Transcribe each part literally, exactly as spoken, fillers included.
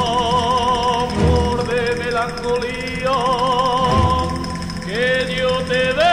amor de melancolía, que Dios te dé.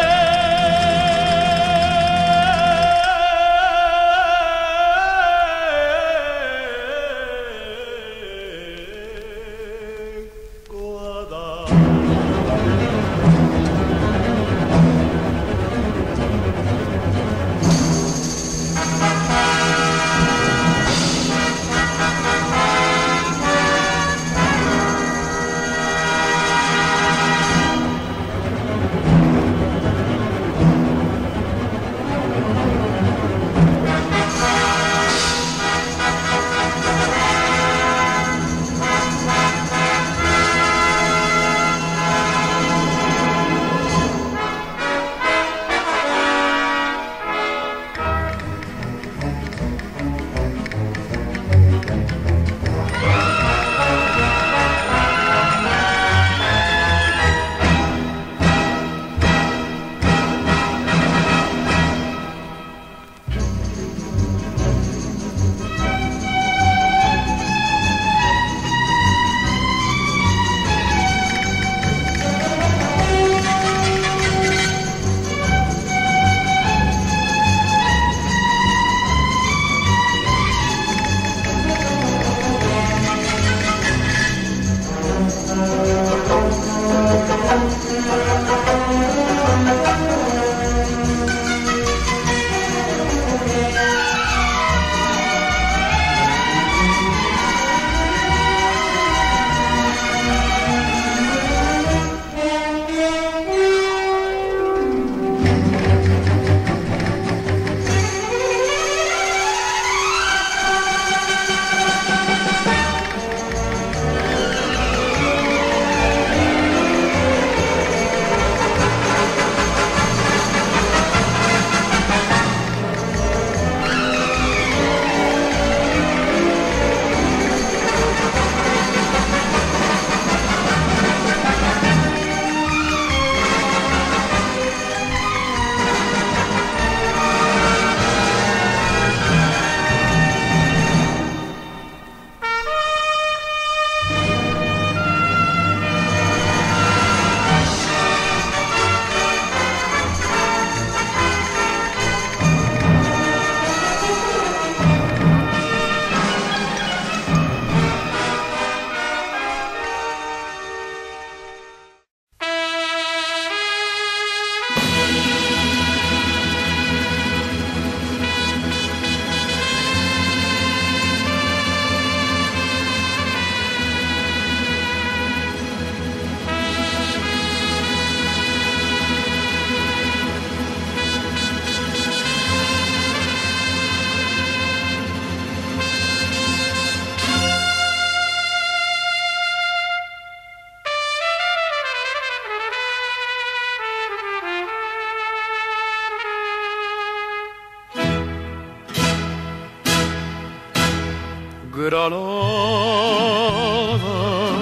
Granada,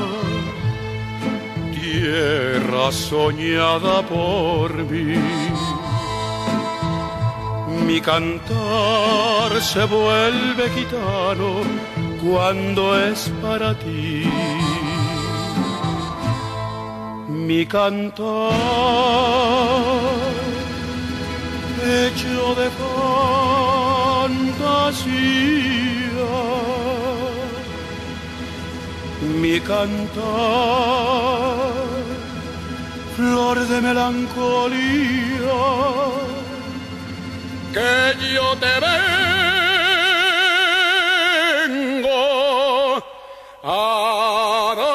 tierra soñada por mí, mi cantar se vuelve gitano cuando es para ti. Mi cantar hecho de fantasía, mi cantar flor de melancolía, que yo te vengo a dar.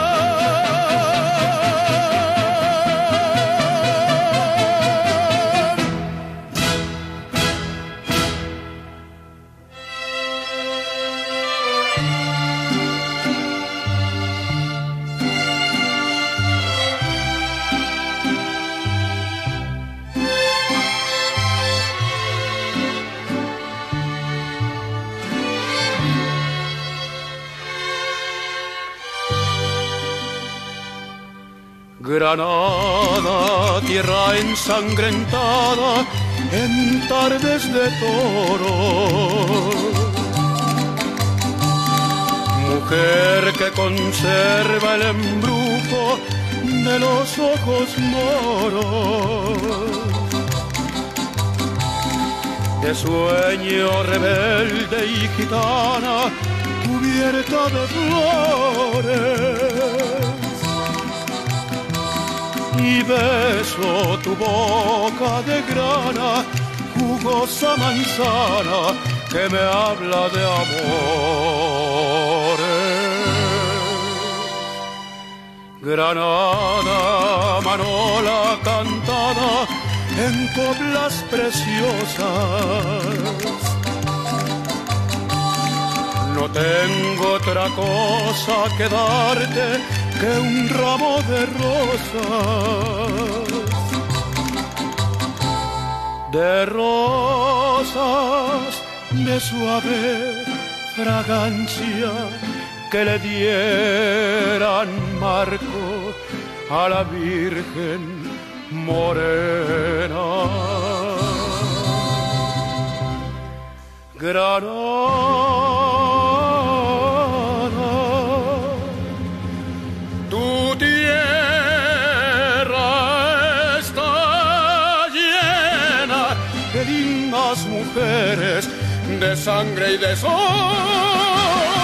Granada, tierra ensangrentada en tardes de toro, mujer que conserva el embrujo de los ojos moros, de sueño rebelde y gitana cubierta de flores, y beso tu boca de grana, jugosa manzana que me habla de amores. Granada, manola cantada en coplas preciosas, no tengo otra cosa que darte que un ramo de rosas, de rosas de suave fragancia que le dieran marco a la Virgen morena. Granada, tu tierra está llena de lindas mujeres, de sangre y de sol.